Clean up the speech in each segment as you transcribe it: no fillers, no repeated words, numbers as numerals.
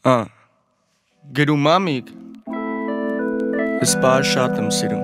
Գրում ամիկ Ես բար շատ եմ սիրում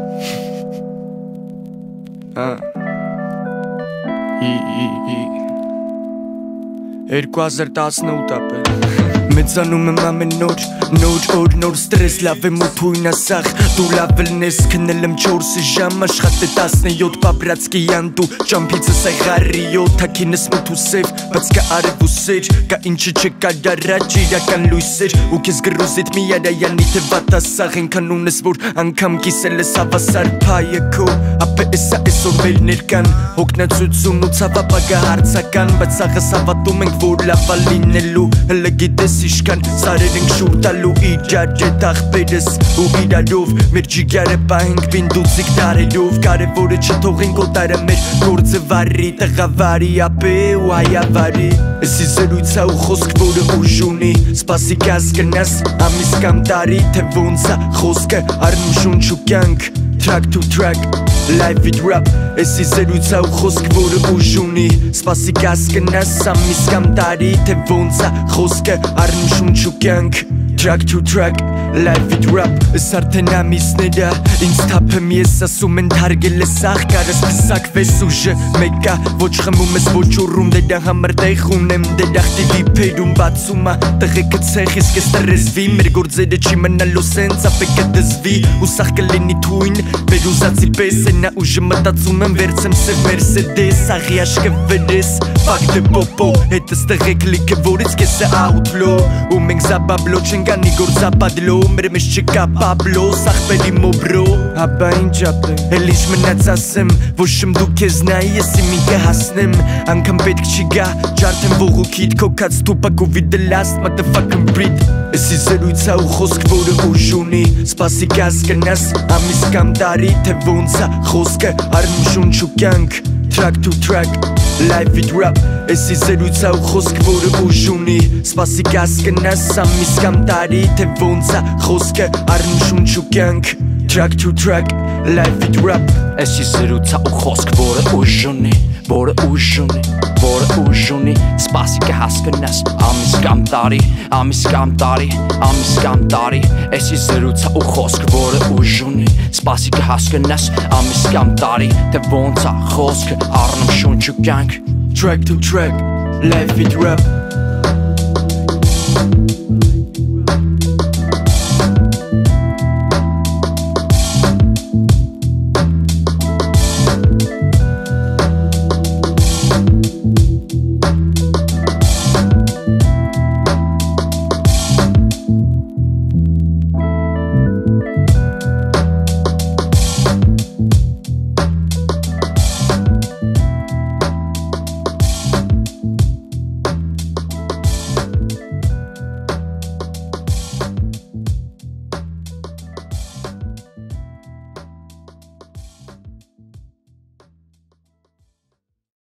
2018 ապել Մեծանում եմ ամեն նոր օր, նոր ստրես լավ եմ ու թույն ասախ Դու լավ լնես քնել եմ 4 ժամ Աշխատե 17 պաբրացկի յանդու Ճամպիցը սեղարի 7 Հակինս մոտ ու սև Բայց կա արև ու սեր Կա ինչը չկա դարաջ իրական լույսեր Ու կեզ գրոզիտ մի արայանի թե վատ ասախ Ենքան ունես որ անգամ կիսել ես հավասար պայը քո Ապե էսա էսօր մեր ներկան Հոգնացություն ու ցավապագա հարցական Բայց աղս հավատում ենք որ լավա լինելու Հլը գիտես իշքան սարեր ենք շուր տալու իրար ջետ աղբերս ու իրարով Մեր ջիգյարը պահենք բինդուցիկ դարելով Կարևորը չթողենք օտարը մեր գործը վարի Տղավարի ապե ու հայավարի Էսի զրույցա ու խոսք որը ուժ ունի Սպասի կազգնաս ամիս կամ տարի Թե ոնցա խոսքը արնում շունչ ու կյանք Track to track, live with rap Էսի զրույցա ու խոսք որը ուժ ունի Սպասի կազգնաս ամիս կամ տարի Թե ոնցա խոսքը արնում շունչ ու կյանք Track to track, live with rap Ես արդեն ամիսները ինձ թափեմ Ես ասում են թարգել ես աղ Կարս պսակվես ուժը մեկա Ոչ խմում ես ոչ ուռում Դերա համար տեղ ունեմ Դերա խտիվի պերում բացումա Տղեկը ցեղ ես կես տրեզվի Մեր գործերը չի մնալու սենց Ապե կդզվի ու սաղ կլինի թույն Բերուզացի պես Ենա ուժը մտածում եմ վերցեմ սև մերսեդես Աղի աշկը վրես Fuck the popo Հետս տղեկ լիքը որից կես է outlaw Ու մենք զաբաբլո չենք անի գործապադլո Մեր մեջ չկա պաբլո Սաղբերի մոբրո Հաբա ինչ ապեմ Էլ ինչ մնաց ասեմ Ոչմ դու կեզ նայի ես իմի կհասնեմ Անգամ պետք չի գա Ջարդեմ ողուքիդ Կոքած տուպակ ու վիդը last motherfucking breed Էսի զրույցա ու խոսք որը ուժ ունի Սպասի կազգնաս ամիս կամ տարի Թե ոնցա խոսքը արնում շունչ ու կյանք Track to track, live with rap Էսի զրույցա ու խոսք որը ուժ ունի Սպասի կազգնաս ամիս կամ տարի Թե ոնցա խոսքը արնում շունչ ու կյանք Track to track, live with rap Էսի զրույցա ու խոսք որը ուժ ունի Որը ուժ ունի Որը ուժ ունի Սպասի կհասկնաս ամիս կամ տարի Ամիս կամ տարի Ամիս կամ տարի Էսի զրույցա ու խոսք որը ուժ ունի Սպասի կհասկնաս ամիս կամ տարի Թե ոնց է խոսքը առնում շունչ ու կյանք Track to track, live with rap